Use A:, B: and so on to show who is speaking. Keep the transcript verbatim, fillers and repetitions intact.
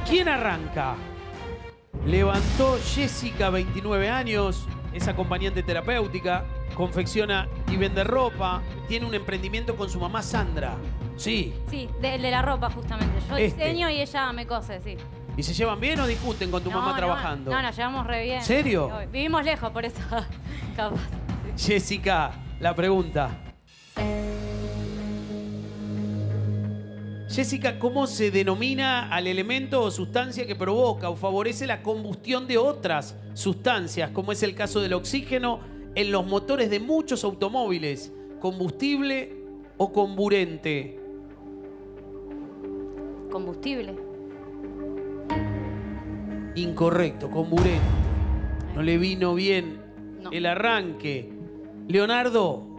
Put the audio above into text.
A: ¿Quién arranca? Levantó Jessica, veintinueve años, es acompañante terapéutica, confecciona y vende ropa, tiene un emprendimiento con su mamá Sandra. Sí.
B: Sí, de, de la ropa justamente. Yo
A: Este.
B: diseño y ella me cose, sí.
A: ¿Y se llevan bien o discuten con tu
B: no,
A: mamá
B: no,
A: trabajando?
B: No, nos llevamos re bien.
A: ¿Serio?
B: Vivimos lejos, por eso, capaz.
A: Jessica, la pregunta. Jessica, ¿cómo se denomina al elemento o sustancia que provoca o favorece la combustión de otras sustancias, como es el caso del oxígeno en los motores de muchos automóviles? ¿Combustible o comburente?
B: Combustible.
A: Incorrecto, comburente. No le vino bien
B: No.
A: el arranque. Leonardo,